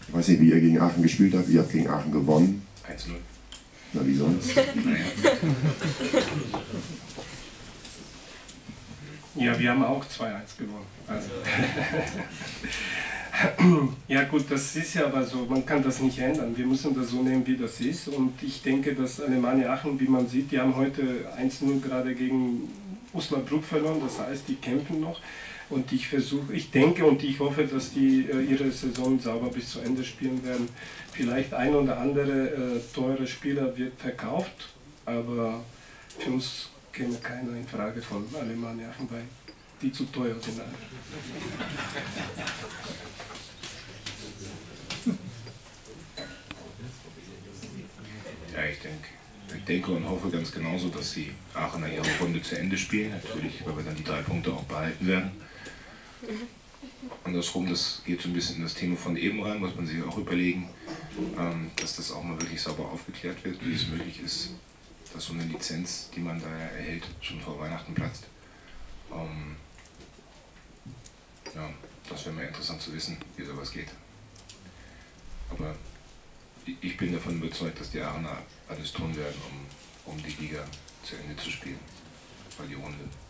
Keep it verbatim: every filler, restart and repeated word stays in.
Ich weiß nicht, wie ihr gegen Aachen gespielt habt. Ihr habt gegen Aachen gewonnen. eins null. Na, wie sonst? Ja, wir haben auch zwei eins gewonnen. Also. Ja gut, das ist ja aber so, man kann das nicht ändern. Wir müssen das so nehmen, wie das ist. Und ich denke, dass Alemannia Aachen, wie man sieht, die haben heute eins null gerade gegen Osnabrück verloren. Das heißt, die kämpfen noch. Und ich versuche, ich denke und ich hoffe, dass die äh, ihre Saison sauber bis zu Ende spielen werden. Vielleicht ein oder andere äh, teure Spieler wird verkauft, aber für uns käme keiner in Frage von Alemannia Aachen, weil die zu teuer sind. Ja, ich denke, ich denke und hoffe ganz genauso, dass die Aachener ihre Runde zu Ende spielen. Natürlich, weil wir dann die drei Punkte auch behalten werden. Andersrum, das geht so ein bisschen in das Thema von eben rein, muss man sich auch überlegen, ähm, dass das auch mal wirklich sauber aufgeklärt wird, wie es möglich ist, dass so eine Lizenz, die man da erhält, schon vor Weihnachten platzt. Ähm, ja, das wäre mir interessant zu wissen, wie sowas geht. Aber ich bin davon überzeugt, dass die Aachener alles tun werden, um, um die Liga zu Ende zu spielen, weil die Runde